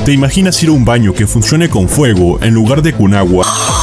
¿Te imaginas ir a un baño que funcione con fuego en lugar de con agua?